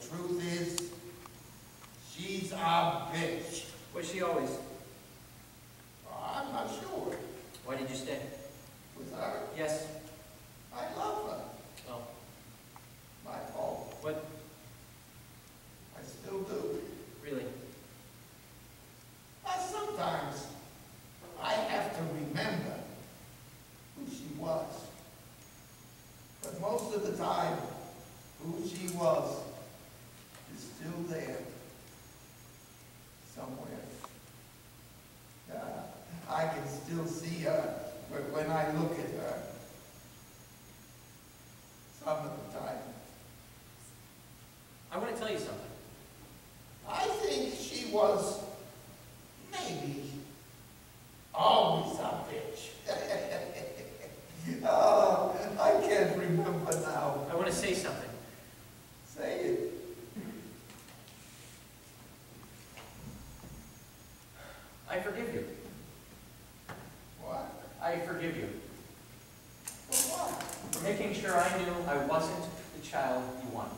truth is, she's a bitch. Was she always? I'm not sure. Why did you stay? With her? Yes. I love her. Oh. My fault. What? I still do. Really? But sometimes I have to remember who she was. But most of the time, who she was is still there. Somewhere. I can still see her when I look at her. Some of the time. I want to tell you something. I think she was maybe always a bitch. Oh, I can't remember now. I want to say something. Say it. I forgive you. What? I forgive you. For what? For making sure I knew I wasn't the child you wanted.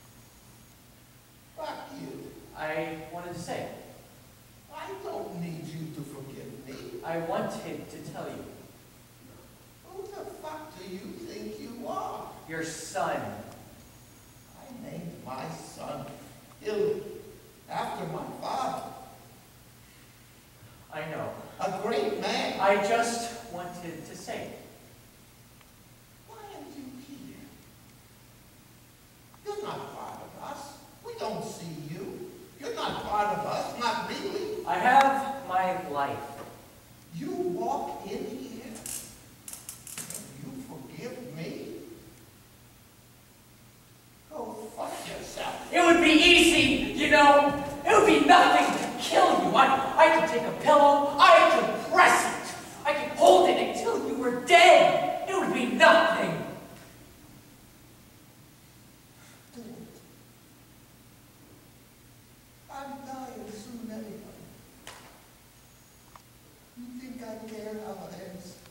Fuck you. I wanted to say it. I don't need you to forgive me. I wanted to tell you. Who the fuck do you think you are? Your son. I named my son Billy after my father. I know. A great man. I just wanted to say it. Why are you here? You're not part of us. We don't see you. You're not part of us, not really. I have my life. You walk in here and you forgive me? Go fuck yourself. It would be easy, you know. It would be nothing to kill you. I could take a pillow. I could press it. I could hold it until you were dead. It would be nothing. Do it. I'm dying soon anyway. You think I care how it ends?